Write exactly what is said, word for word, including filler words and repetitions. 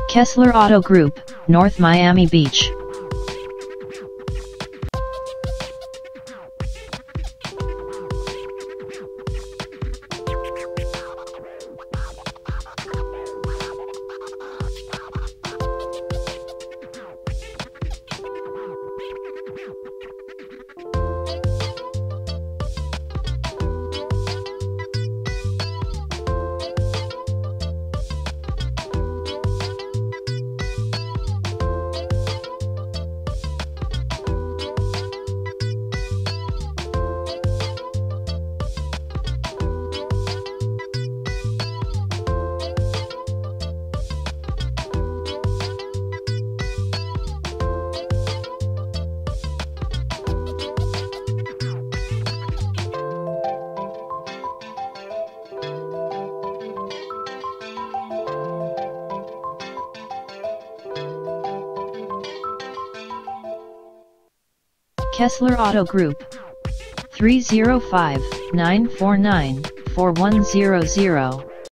Kessler Auto Group, North Miami Beach. Kessler Auto Group, three zero five, nine four nine, four one zero zero.